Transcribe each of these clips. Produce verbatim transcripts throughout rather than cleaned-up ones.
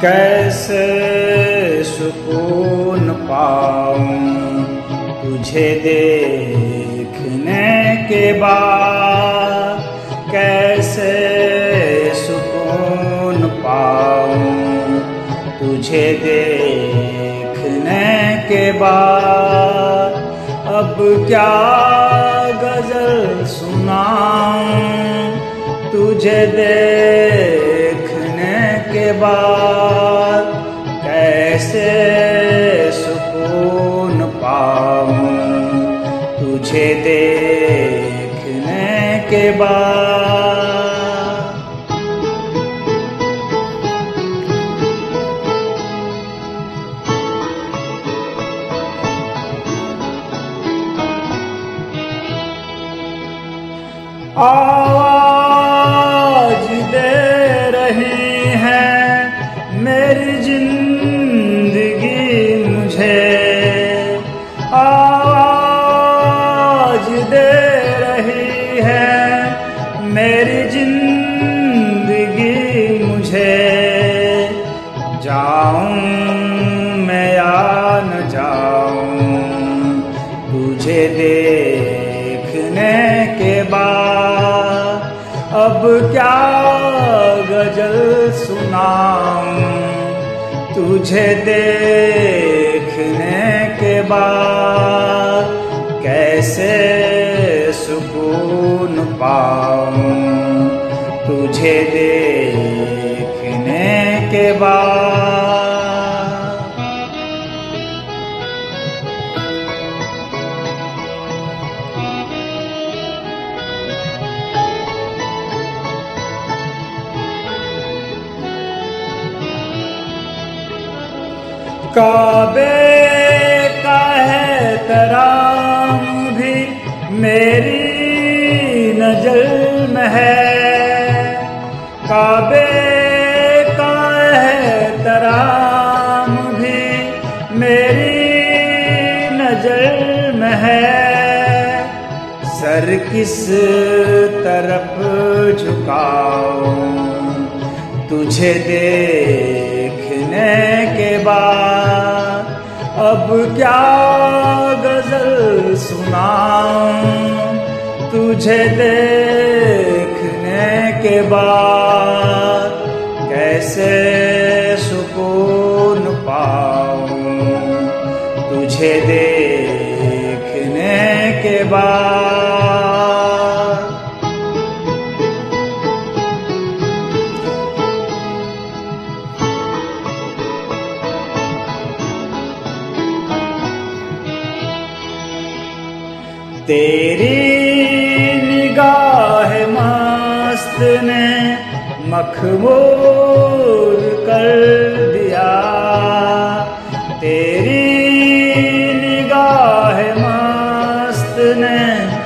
कैसे सुकून पाऊं तुझे देखने के बाद, कैसे सुकून पाऊं तुझे देखने के बाद। अब क्या गजल सुनाऊं तुझे देखने के बाद, कैसे सुकून पाऊं तुझे देखने के बाद। आवाज दे रही है मेरी जिंदगी मुझे, आवाज दे रही है मेरी जिंदगी मुझे। जाऊं मैं या न जाऊं तुझे देखने के बाद, अब क्या गजल सुनाऊं तुझे देखने के बाद, कैसे सुकून पाऊं तुझे देखने के बाद। काबे का है तराम भी मेरी नजर में है, काबे का है तराम भी मेरी नजर में है। सर किस तरफ झुकाऊं तुझे देखने के बाद, अब क्या गजल सुनाऊं तुझे देखने के बाद, कैसे सुकून पाऊं तुझे देखने के बाद। तेरी निगाह मस्त ने मखमूर कर दिया, तेरी निगाह मस्त ने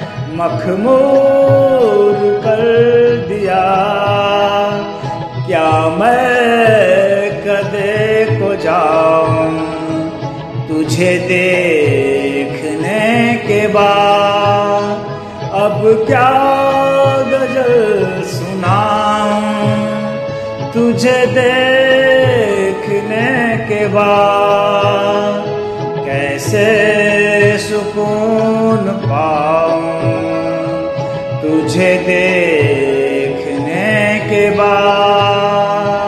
मखमूर कर दिया। क्या मैं कदे को जाऊं तुझे देखने के बाद, अब क्या गजल सुनाऊं तुझे देखने के बाद, कैसे सुकून पाऊं तुझे देखने के बाद।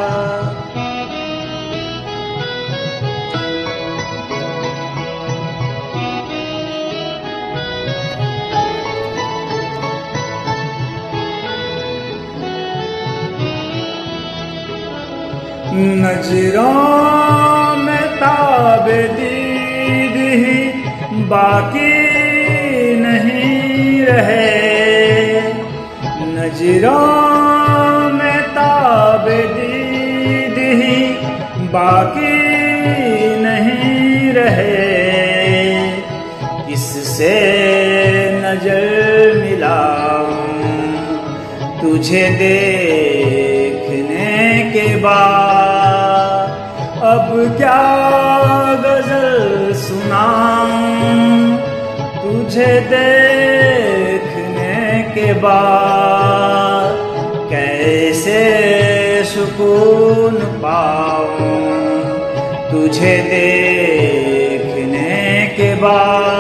नजरों में ताबे दीद ही बाकी नहीं रहे, नजरों में ताबे दीद ही बाकी नहीं रहे। किससे नजर मिलाऊं तुझे देखने के बाद, अब क्या गजल सुनाऊं तुझे देखने के बाद, कैसे सुकून पाऊं तुझे देखने के बाद